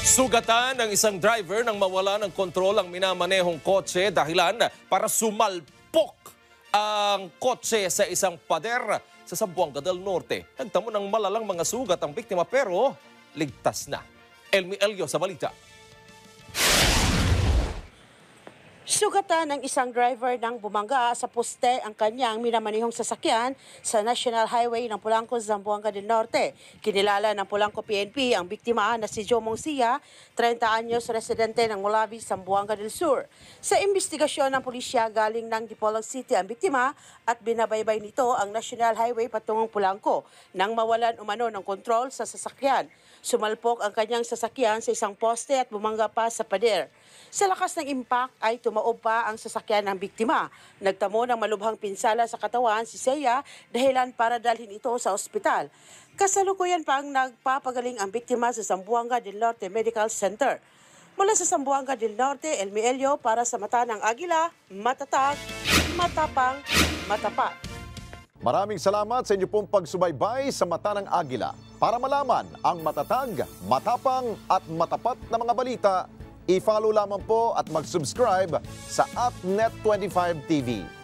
Sugatan ng isang driver nang mawala ng kontrol ang minamanehong kotse dahilan para sumalpok ang kotse sa isang pader sa Zamboanga del Norte. Nagtamo ng malalang mga sugat ang biktima pero ligtas na. Elmi Elio sa balita. Sugatan ng isang driver ng bumangga sa poste ang kanyang minamanihong sasakyan sa National Highway ng Polanco, Zamboanga del Norte. Kinilala ng Polanco PNP ang biktima na si Jomong Sia, 30 anyos, residente ng Mulabi, Zamboanga del Sur. Sa investigasyon ng pulisya, galing ng Dipolog City ang biktima at binabaybay nito ang National Highway patungong Polanco nang mawalan umano ng kontrol sa sasakyan. Sumalpok ang kanyang sasakyan sa isang poste at bumangga pa sa pader. Sa lakas ng impact ay tumaob pa ang sasakyan ng biktima. Nagtamo ng malubhang pinsala sa katawan si Seya dahilan para dalhin ito sa ospital. Kasalukuyan pa ang nagpapagaling ang biktima sa Zamboanga del Norte Medical Center. Mula sa Zamboanga del Norte, Elmi Elio para sa Mata ng Agila, matatag, matapang, matapat. Maraming salamat sa inyo pong pagsubaybay sa Mata ng Agila. Para malaman ang matatag, matapang at matapat na mga balita, i-follow lamang po at mag-subscribe sa AppNet25 TV.